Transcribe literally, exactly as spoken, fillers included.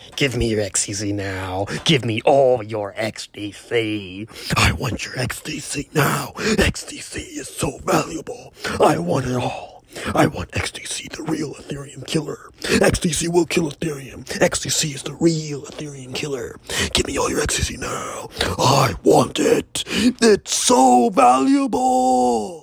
Give me your X D C now. Give me all your X D C. I want your X D C now. X D C is so valuable. I want it all. I want X D C, the real Ethereum killer. X D C will kill Ethereum. X D C is the real Ethereum killer. Give me all your X D C now. I want it. It's so valuable.